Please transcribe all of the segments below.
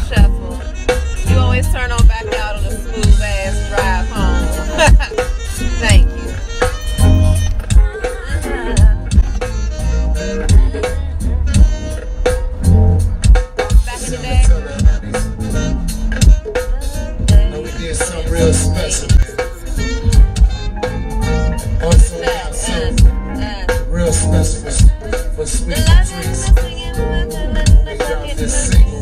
shuffle. You always turn on back out on a smooth ass drive home. Thank you. Back in the day. We did something real special, man. Also, we got something real special for Sweet Patrice. We dropped this single.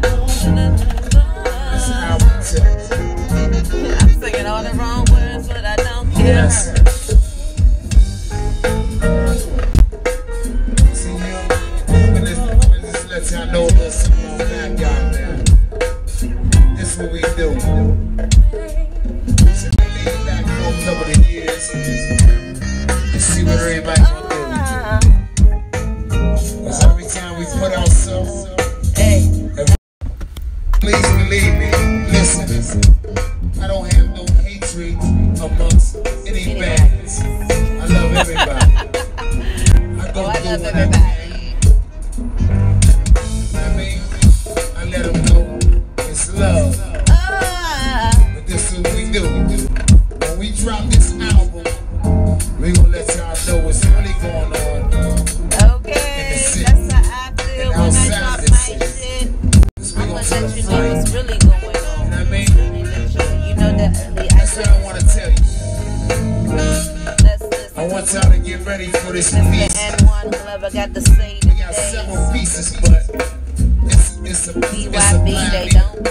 This album tip. I'm singing all the wrong words, but I don't care. Yes. See, I'm gonna just let y'all know a little something on that guy, man. This is what we do. So we lean back for a couple of years and see what everybody can do. Because every time we put out something, please believe me, listen, I don't have no hatred amongst any bands. I love everybody. I love everybody. I mean, I let them know it's love. But this is what we do. When we drop this album, we gonna let y'all know what's really going on. Okay, that's how I feel when I drop my shit. I'm gonna let you know what's really going on. You know what I mean? You know that That's what I want to tell you. I want y'all to get ready for this release. I got to say we got several pieces, but it's a BYB, they don't